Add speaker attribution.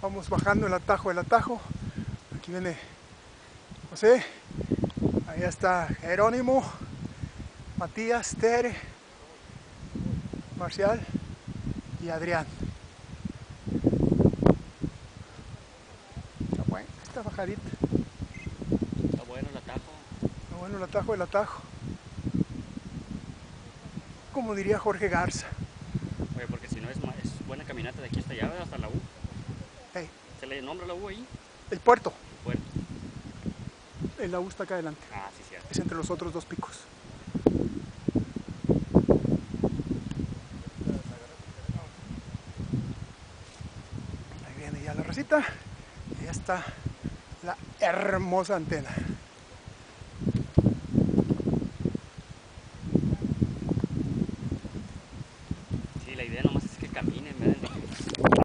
Speaker 1: Vamos bajando el atajo del atajo. Aquí viene José. Ahí está Jerónimo, Matías, Tere, Marcial y Adrián. Está bueno esta bajadita.
Speaker 2: Está bueno el atajo.
Speaker 1: Está bueno el atajo del atajo. Como diría Jorge Garza.
Speaker 2: Oye, porque si no es buena caminata de aquí hasta allá, hasta la U.
Speaker 1: Hey,
Speaker 2: ¿Se le nombra la U ahí?
Speaker 1: el puerto.
Speaker 2: El puerto.
Speaker 1: El la U está acá adelante.
Speaker 2: Ah, sí, cierto.
Speaker 1: Es entre los otros dos picos. Ahí viene ya la racita. Y ya está la hermosa antena.